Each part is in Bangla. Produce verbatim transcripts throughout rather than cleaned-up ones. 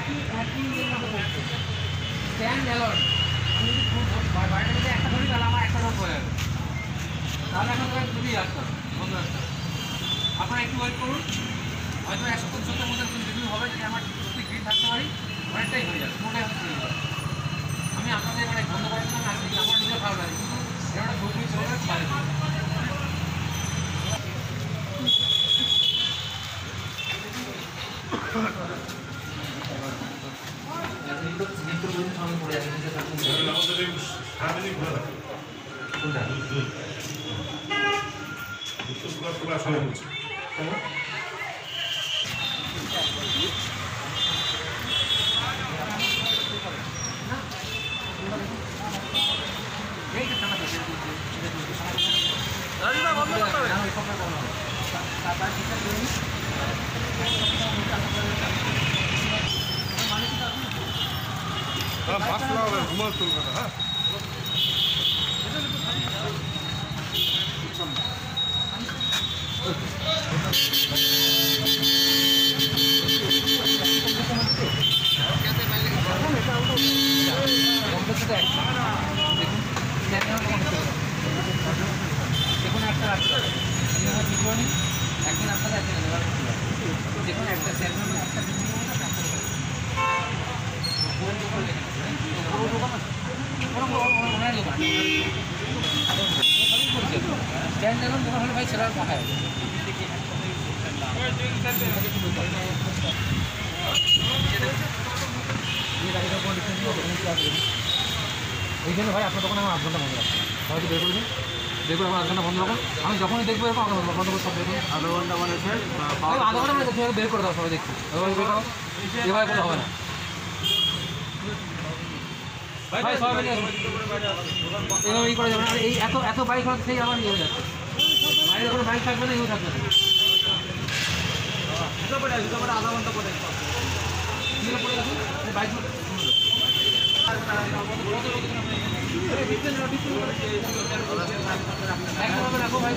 একই একই স্ট্যান্ড অ্যালন আমি যদি বাড়িটা যদি একটা ধরি তাহলে আমার একটা রোড হয়ে যাবে, তাহলে এখন তোমায় যদি আসতাম বন্ধু আসতাম। আপনারা একটু ওয়েট করুন, হয়তো একশো পঞ্চাশের মধ্যে রিভিউ হবে যে আমার যদি গ্রিন থাকতে পারি অনেকটাই হয়ে যাবে, পুরোটাই হচ্ছে হয়ে যাবে। আমি আপনাদের মানে বন্ধ করার জন্য আসি, আমার নিজের ভালো লাগে কিন্তু এটা পুরোপুরি চলে যাবে বাইরে। ঘুমাল চলবে না। হ্যাঁ দেখুন একটা রাখতে একদিন আপনারা একদিন দেখুন একটা স্যালমন একটা স্ট্যান্ড দেখুন দোকান হলে ভাই সেটা ফাঁকা হবে। এই জন্য ভাই আপনার দোকানে আমার আধ ঘন্টা বন্ধ রাখবো, সবাইকে বের করে দিন, দেখুন আমার আধ ঘন্টা বন্ধ রাখুন। আমি যখনই দেখবো এরকম আপনার বন্ধ করে সব দেখুন। আধা ঘন্টা মানে আধা ঘন্টা মানে বের করে দাও, সবাই দেখছি বের করো, এভাবে কোনো হবে না ভাই, সবাই মিলে এভাবে ই করা যাবে না। এই এত এত বাইক হচ্ছে সেই আমার ইয়ে হয়ে যাচ্ছে, বাইরে কোনো বাইক থাকবে না, ইউ থাকবে না। আধা ঘন্টা পরে বাইক রাখো ভাই,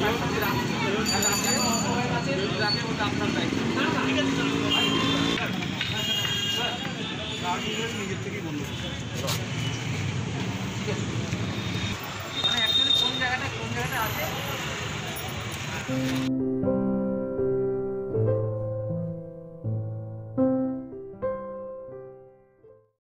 নিজের থেকেই বলবো ঠিক আছে। মানে অ্যাকচুয়ালি কোন জায়গাটা কোন জায়গাটা আছে